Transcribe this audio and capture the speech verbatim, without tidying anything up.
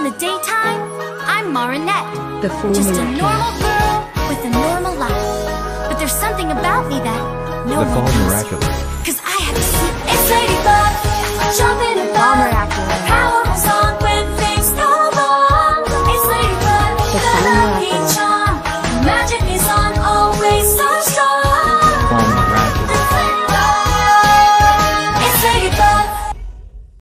the daytime, I'm Marinette. The former Just a Lucky. normal girl with a normal life. But there's something about me that no The one fall knows. miraculous. Cause I have